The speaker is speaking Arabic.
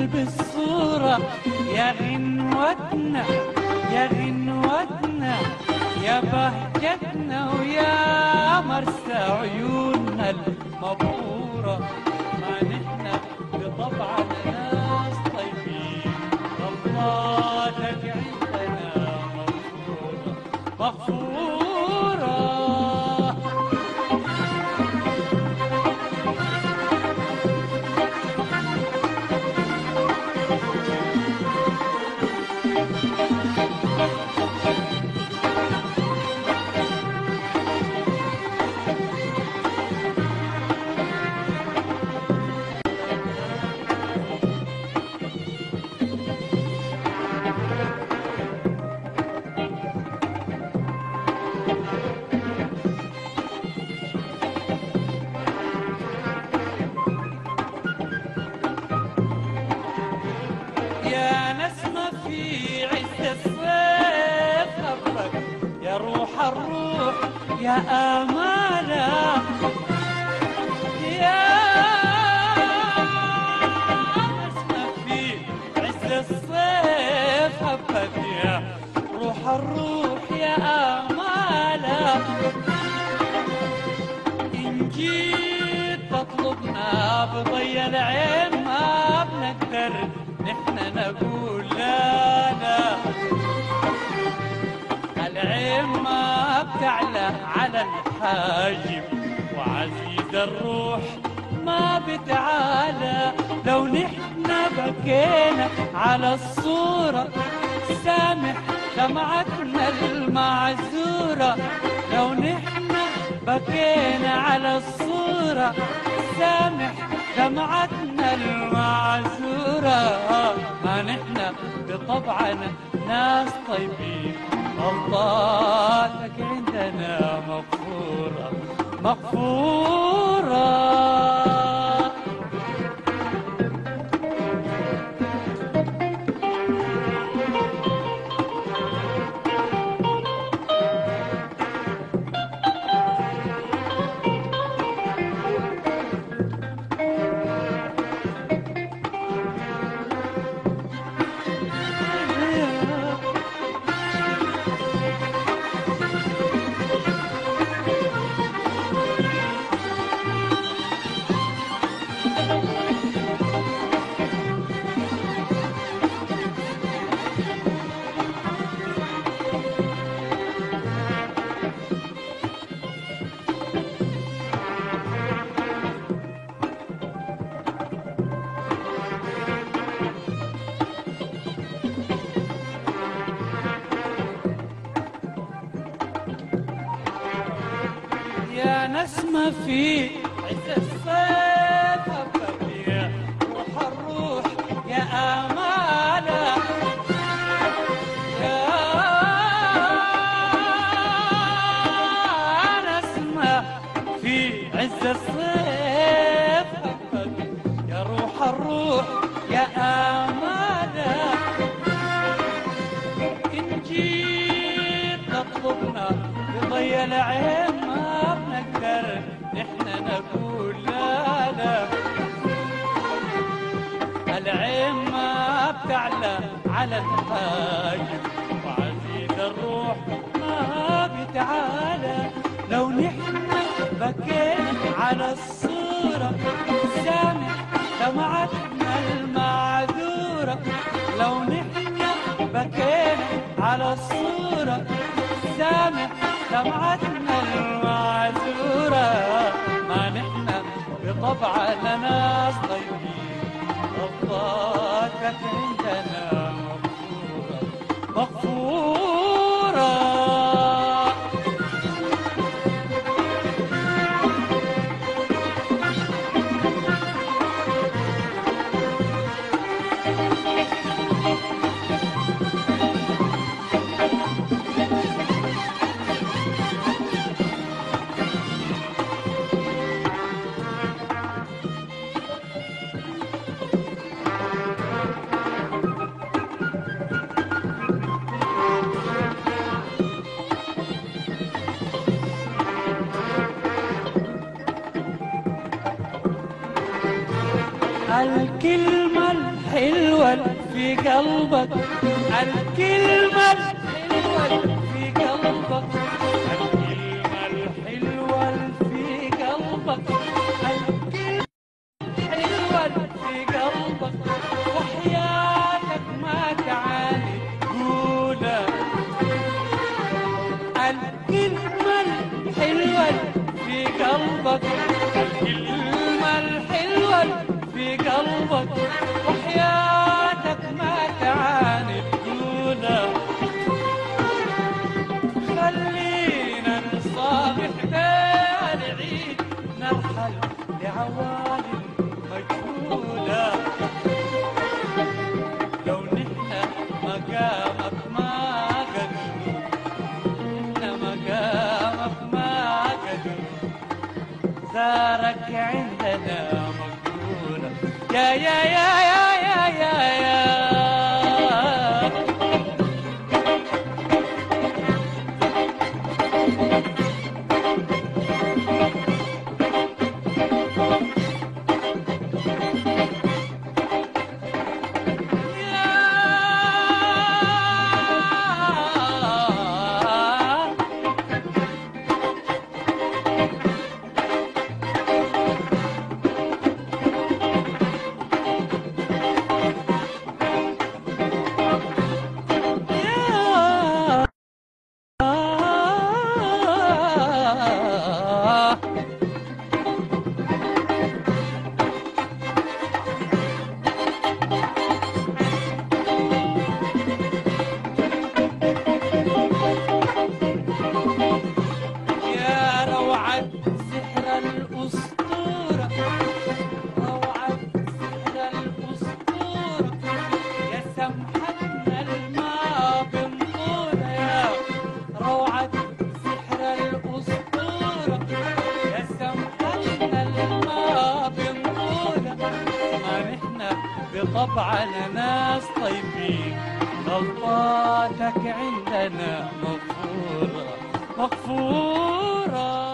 بالصورة يا غنوتنا يا غنوتنا يا بهجتنا ويا مرسى عيوننا المبهورة. ما نحن بطبعنا ناس طيبين، غلطاتك عندنا مغفورة مغفورة. يا نسمة في عز الصيف خبرك يا روح الروح يا آمالة. يا نسمة في عز الصيف خبرك يا روح الروح يا آمالة. إن جيت تطلبنا بضي العين ما بنقدر نحن نقول لا لا. العين ما بتعلى على الحاجب وعزيز الروح ما بتعالى. لو نحن بكينا على الصورة سامح دمعتنا المعذورة. لو نحن بكينا على الصورة سامح دمعتنا المعذورة. ما نحن بطبعنا ناس طيبين، غلطاتك عندنا مغفورة مغفورة. يا نسمة في عز الصيف خبرك يا روح الروح يا آمالة. يا نسمة في عز الصيف خبرك يا روح الروح يا آمالة. إن جيت تطلبنا بضي العين ما بنقدر نحن نقول لا لا. العين ما بتعلى على الحاجب وعزيز الروح ما بتعالى. لو نحن بكينا على الصورة سامح دمعتنا المعذورة. لو نحن بكينا على الصورة سامح دمعتنا المعذورة. ما نحن بطبعنا ناس طيبين، غلطاتك عندنا مغفورة مغفورة. الكلمة الحلوة في قلبك، الكلمة الحلوة في قلبك، الكلمة الحلوة في قلبك، الكلمة الحلوة في قلبك، وحياتك ما تعاني قولها. الكلمة الحلوة في قلبك، الكلمة الحلوة في قلبك، وحياتك ما تعاني تقولها. خلينا نصافح بالعيد، نرحل لعوالم مجهولة. لو نحن مقامك ما قدروا، نحن مقامك ما قدروا، زارك عندنا مقبولة. يا يا يا يا يا يا يا بطبعنا ناس طيبين، غلطاتك عندنا مغفورة مغفورة.